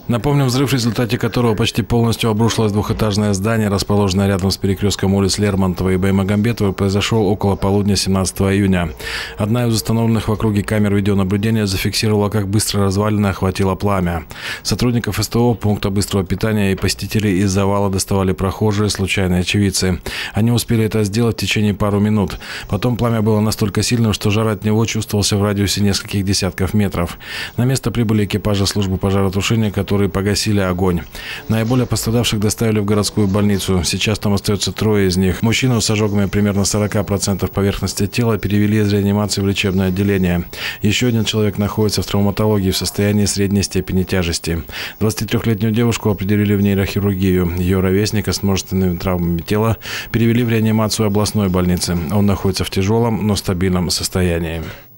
Напомним, взрыв, в результате которого почти полностью обрушилось двухэтажное здание, расположенное рядом с перекрестком улиц Лермонтова и Баймагомбетова, произошел около полудня 17 июня. Одна из установленных в округе камер видеонаблюдения зафиксировала, как быстро развалина охватило пламя. Сотрудников СТО, пункта быстрого питания и посетителей из завала доставали прохожие, случайные очевидцы. Они успели это сделать в течение пару минут. Потом пламя было настолько сильным, что жар от него чувствовался в радиусе нескольких десятков метров. На место прибыли экипажи службы пожаротушения, которые погасили огонь. Наиболее пострадавших доставили в городскую больницу. Сейчас там остается 3 из них. Мужчину с ожогами примерно 40% поверхности тела перевели из реанимации в лечебное отделение. Еще один человек находится в травматологии в состоянии средней степени тяжести. 23-летнюю девушку определили в нейрохирургию. Ее ровесника с множественными травмами тела перевели в реанимацию областной больницы. Он находится в тяжелом, но стабильном состоянии.